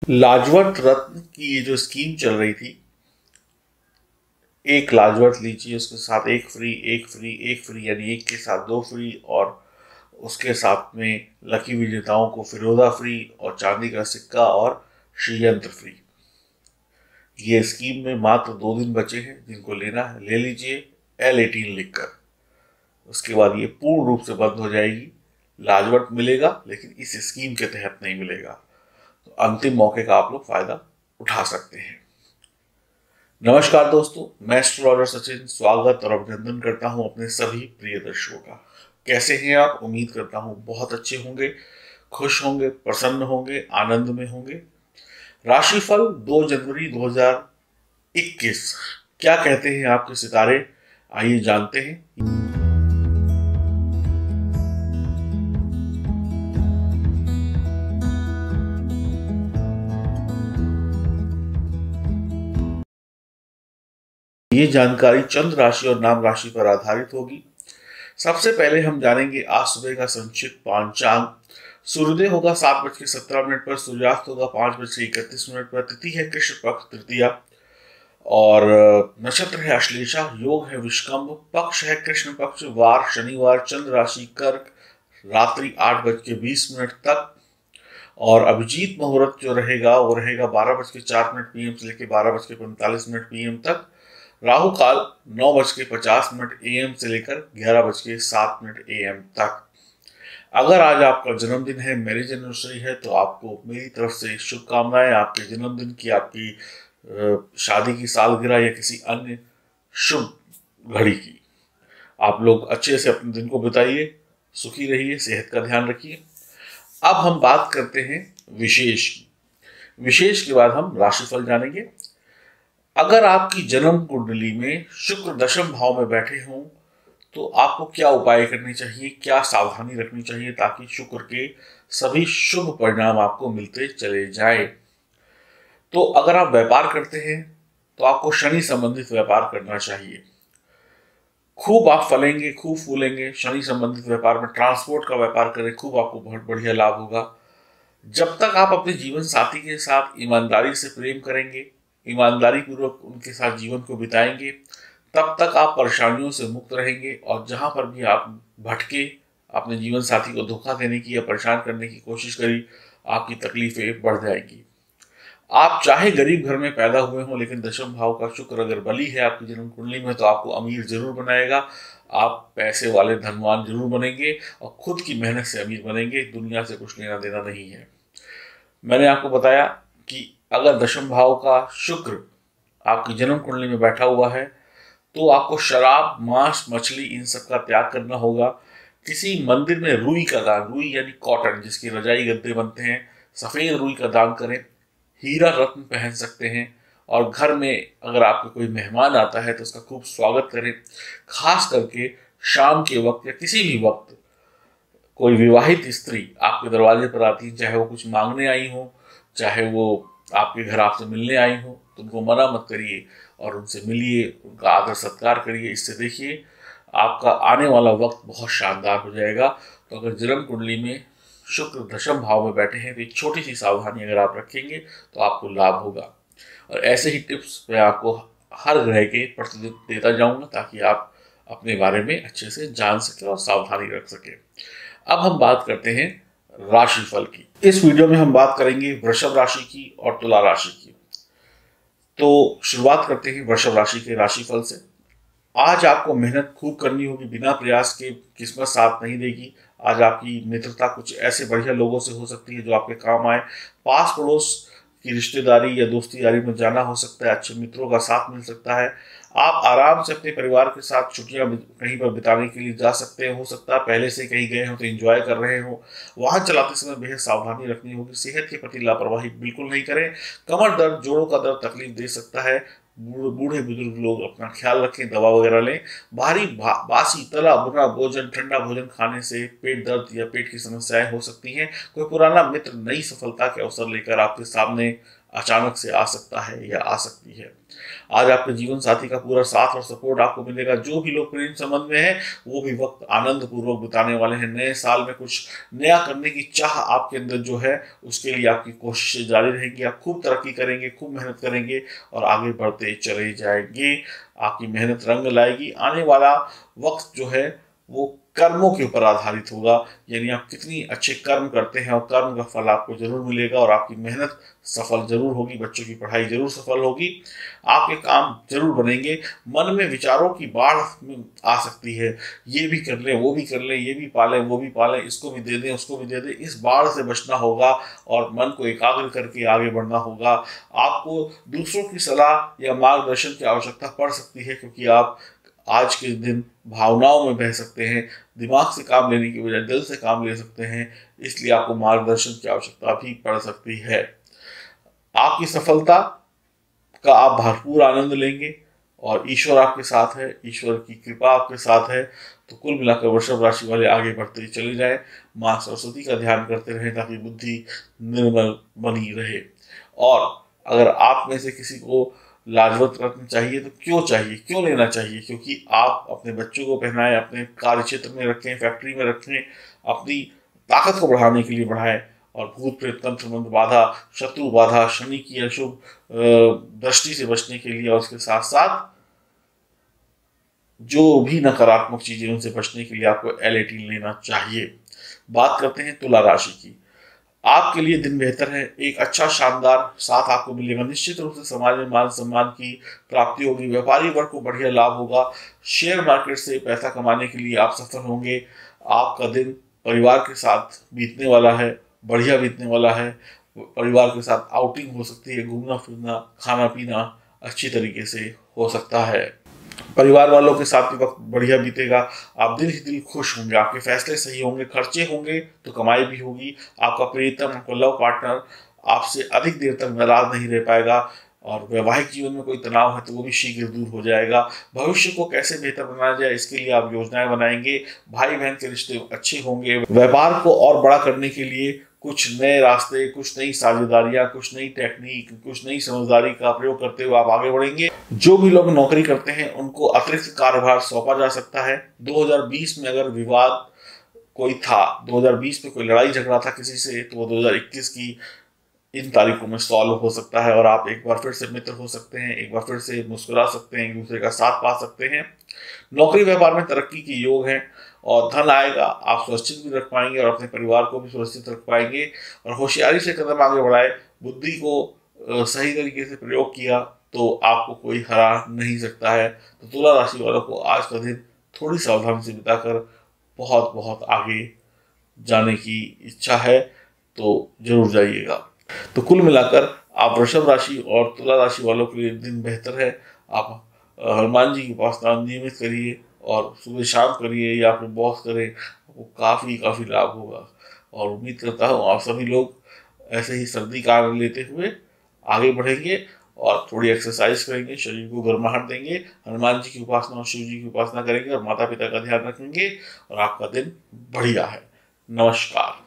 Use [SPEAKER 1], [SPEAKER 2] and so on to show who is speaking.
[SPEAKER 1] लाजवंत रत्न की ये जो स्कीम चल रही थी, एक लाजवंत लीजिए उसके साथ एक फ्री, एक फ्री, एक फ्री, यानी एक के साथ दो फ्री, और उसके साथ में लकी विजेताओं को फिरोजा फ्री और चांदी का सिक्का और श्रीयंत्र फ्री। ये स्कीम में मात्र 2 दिन बचे हैं, जिनको लेना है ले लीजिए L18 लिखकर। उसके बाद ये पूर्ण रूप से बंद हो जाएगी। लाजवंत मिलेगा लेकिन इस स्कीम के तहत नहीं मिलेगा। तो अंतिम मौके का आप लोग फायदा उठा सकते हैं। नमस्कार दोस्तों, मैं एस्ट्रोलॉजर सचिन स्वागत और अभिनंदन करता हूं अपने सभी प्रिय दर्शकों का। कैसे हैं आप? उम्मीद करता हूं बहुत अच्छे होंगे, खुश होंगे, प्रसन्न होंगे, आनंद में होंगे। राशिफल 2 जनवरी 2021 क्या कहते हैं आपके सितारे, आइए जानते हैं। ये जानकारी चंद्र राशि और नाम राशि पर आधारित होगी। सबसे पहले हम जानेंगे आज सुबह का संक्षिप्त पांचांग। सूर्योदय होगा 7:17 पर, सूर्यास्त होगा 5:31 पर, तिथि है कृष्ण पक्ष तृतीया, और नक्षत्र है अश्लेषा, योग है विष्कंभ, पक्ष है कृष्ण पक्ष, वार शनिवार, चंद्र राशि कर्क, रात्रि 8:20 तक। और अभिजीत मुहूर्त जो रहेगा वो रहेगा 12:04 PM से लेकर 12:45 PM तक। राहु काल 9:50 AM से लेकर 11:07 AM तक। अगर आज आपका जन्मदिन है, मैरिज एनिवर्सरी है, तो आपको मेरी तरफ से शुभकामनाएं आपके जन्मदिन की, आपकी शादी की सालगिरह या किसी अन्य शुभ घड़ी की। आप लोग अच्छे से अपने दिन को बिताइए, सुखी रहिए, सेहत का ध्यान रखिए। अब हम बात करते हैं विशेष की। विशेष के बाद हम राशिफल जानेंगे। अगर आपकी जन्म कुंडली में शुक्र दशम भाव में बैठे हों तो आपको क्या उपाय करने चाहिए, क्या सावधानी रखनी चाहिए ताकि शुक्र के सभी शुभ परिणाम आपको मिलते चले जाएं। तो अगर आप व्यापार करते हैं तो आपको शनि संबंधित व्यापार करना चाहिए। खूब आप फलेंगे, खूब फूलेंगे। शनि संबंधित व्यापार में ट्रांसपोर्ट का व्यापार करें, खूब आपको बहुत बढ़िया लाभ होगा। जब तक आप अपने जीवन साथी के साथ ईमानदारी से प्रेम करेंगे, ईमानदारी पूर्वक उनके साथ जीवन को बिताएंगे, तब तक आप परेशानियों से मुक्त रहेंगे। और जहां पर भी आप भटके, अपने जीवन साथी को धोखा देने की या परेशान करने की कोशिश करी, आपकी तकलीफें बढ़ जाएंगी। आप चाहे गरीब घर में पैदा हुए हों, लेकिन दशम भाव का शुक्र अगर बली है आपकी जन्म कुंडली में तो आपको अमीर जरूर बनाएगा। आप पैसे वाले धनवान जरूर बनेंगे और खुद की मेहनत से अमीर बनेंगे। दुनिया से कुछ लेना देना नहीं है। मैंने आपको बताया कि अगर दशम भाव का शुक्र आपकी जन्म कुंडली में बैठा हुआ है तो आपको शराब, मांस, मछली इन सब का त्याग करना होगा। किसी मंदिर में रुई का दान, रुई यानी कॉटन जिसकी रजाई गद्दे बनते हैं, सफेद रुई का दान करें। हीरा रत्न पहन सकते हैं। और घर में अगर आपके कोई मेहमान आता है तो उसका खूब स्वागत करें। खास करके शाम के वक्त या किसी भी वक्त कोई विवाहित स्त्री आपके दरवाजे पर आती है, चाहे वो कुछ मांगने आई हो, चाहे वो आपके घर आपसे मिलने आई हो, तो उनको मना मत करिए और उनसे मिलिए, उनका आदर सत्कार करिए। इससे देखिए आपका आने वाला वक्त बहुत शानदार हो जाएगा। तो अगर जन्म कुंडली में शुक्र दशम भाव में बैठे हैं तो एक छोटी सी सावधानी अगर आप रखेंगे तो आपको लाभ होगा। और ऐसे ही टिप्स मैं आपको हर ग्रह के प्रतिदिन देता जाऊंगा ताकि आप अपने बारे में अच्छे से जान सके और सावधानी रख सके। अब हम बात करते हैं राशिफल की। इस वीडियो में हम बात करेंगे वृषभ राशि की और तुला राशि की। तो शुरुआत करते हैं वृषभ राशि के राशिफल से। आज आपको मेहनत खूब करनी होगी, बिना प्रयास के किस्मत साथ नहीं देगी। आज आपकी मित्रता कुछ ऐसे बढ़िया लोगों से हो सकती है जो आपके काम आए। पास पड़ोस की रिश्तेदारी या दोस्ती यारी में जाना हो सकता है, अच्छे मित्रों का साथ मिल सकता है। आप आराम से अपने परिवार के साथ छुट्टियां कहीं पर बिताने के लिए जा सकते हैं। हो सकता है पहले से कहीं गए हो तो एंजॉय कर रहे हो। वाहन चलाते समय बेहद सावधानी रखनी होगी। सेहत के प्रति लापरवाही बिल्कुल नहीं करें। कमर दर्द, जोड़ों का दर्द तकलीफ दे सकता है। बूढ़े बुजुर्ग लोग अपना ख्याल रखें, दवा वगैरह लें। भारी बासी तला भुना भोजन, ठंडा भोजन खाने से पेट दर्द या पेट की समस्याएं हो सकती हैं। कोई पुराना मित्र नई सफलता के अवसर लेकर आपके सामने अचानक से आ सकता है या आ सकती है। आज आपके जीवन साथी का पूरा साथ और सपोर्ट आपको मिलेगा। जो भी लोग प्रेम संबंध में हैं वो भी वक्त आनंद पूर्वक बिताने वाले हैं। नए साल में कुछ नया करने की चाह आपके अंदर जो है उसके लिए आपकी कोशिशें जारी रहेंगी। आप खूब तरक्की करेंगे, खूब मेहनत करेंगे और आगे बढ़ते चले जाएंगे। आपकी मेहनत रंग लाएगी। आने वाला वक्त जो है वो कर्मों के ऊपर आधारित होगा, यानी आप कितनी अच्छे कर्म करते हैं और कर्म का फल आपको जरूर मिलेगा और आपकी मेहनत सफल जरूर होगी। बच्चों की पढ़ाई जरूर सफल होगी, आपके काम जरूर बनेंगे। मन में विचारों की बाढ़ आ सकती है, ये भी कर लें, वो भी कर लें, ये भी पालें, वो भी पालें, इसको भी दे दें, उसको भी दे दें। इस बाढ़ से बचना होगा और मन को एकाग्र करके आगे बढ़ना होगा। आपको दूसरों की सलाह या मार्गदर्शन की आवश्यकता पड़ सकती है, क्योंकि आप आज के दिन भावनाओं में बह सकते हैं। दिमाग से काम लेने की बजाय दिल से काम ले सकते हैं, इसलिए आपको मार्गदर्शन की आवश्यकता भी पड़ सकती है। आपकी सफलता का आप भरपूर आनंद लेंगे और ईश्वर आपके साथ है, ईश्वर की कृपा आपके साथ है। तो कुल मिलाकर वृषभ राशि वाले आगे बढ़ते चले जाएं। माँ सरस्वती का ध्यान करते रहें ताकि बुद्धि निर्मल बनी रहे। और अगर आप में से किसी को लाजवत रत्न चाहिए तो क्यों लेना चाहिए, क्योंकि आप अपने बच्चों को पहनाएं, अपने कार्य क्षेत्र में रखें, फैक्ट्री में रखें, अपनी ताकत को बढ़ाने के लिए बढ़ाएं। और भूत प्रेत तंत्र मंत्र बाधा, शत्रु बाधा, शनि की अशुभ दृष्टि से बचने के लिए और उसके साथ साथ जो भी नकारात्मक चीजें उनसे बचने के लिए आपको L18 लेना चाहिए। बात करते हैं तुला राशि की। आपके लिए दिन बेहतर है। एक अच्छा शानदार साथ आपको मिलेगा। निश्चित रूप से समाज में मान सम्मान की प्राप्ति होगी। व्यापारी वर्ग को बढ़िया लाभ होगा। शेयर मार्केट से पैसा कमाने के लिए आप सफल होंगे। आपका दिन परिवार के साथ बीतने वाला है, बढ़िया बीतने वाला है। परिवार के साथ आउटिंग हो सकती है, घूमना फिरना, खाना पीना अच्छी तरीके से हो सकता है। परिवार वालों के साथ भी वक्त बढ़िया बीतेगा। आप दिल ही दिल खुश होंगे, आपके फैसले सही होंगे, खर्चे होंगे तो कमाई भी होगी। आपका प्रियतम, आपका लव पार्टनर आपसे अधिक देर तक नाराज नहीं रह पाएगा और वैवाहिक जीवन में कोई तनाव है तो वो भी शीघ्र दूर हो जाएगा। भविष्य को कैसे बेहतर बनाया जाए इसके लिए आप योजनाएं बनाएंगे। भाई बहन के रिश्ते अच्छे होंगे। व्यापार को और बड़ा करने के लिए कुछ नए रास्ते, कुछ नई साझेदारियां, कुछ नई टेक्निक, कुछ नई समझदारी का प्रयोग करते हुए आप आगे बढ़ेंगे। जो भी लोग नौकरी करते हैं उनको अतिरिक्त कार्यभार सौंपा जा सकता है। 2020 में अगर विवाद कोई था, 2020 में कोई लड़ाई झगड़ा था किसी से, तो वो 2021 की इन तारीखों में सॉल्व हो सकता है और आप एक बार फिर से मित्र हो सकते हैं, एक बार फिर से मुस्कुरा सकते हैं, एक दूसरे का साथ पा सकते हैं। नौकरी व्यापार में तरक्की के योग हैं और धन आएगा। आप सुरक्षित भी रख पाएंगे और अपने परिवार को भी सुरक्षित रख पाएंगे। और होशियारी से कदम आगे बढ़ाए, बुद्धि को सही तरीके से प्रयोग किया तो आपको कोई हरा नहीं सकता है। तो तुला राशि वालों को आज का दिन थोड़ी सावधानी से बिताकर बहुत बहुत आगे जाने की इच्छा है तो जरूर जाइएगा। तो कुल मिलाकर आप वृषभ राशि और तुला राशि वालों के लिए दिन बेहतर है। आप हनुमान जी की उपासना नियमित करिए और सुबह शाम करिए या फिर बॉस करें, आपको काफ़ी लाभ होगा। और उम्मीद करता हूँ आप सभी लोग ऐसे ही सर्दी का आनंद लेते हुए आगे बढ़ेंगे और थोड़ी एक्सरसाइज करेंगे, शरीर को गर्माहट देंगे, हनुमान जी की उपासना और शिव जी की उपासना करेंगे और माता पिता का ध्यान रखेंगे और आपका दिन बढ़िया है। नमस्कार।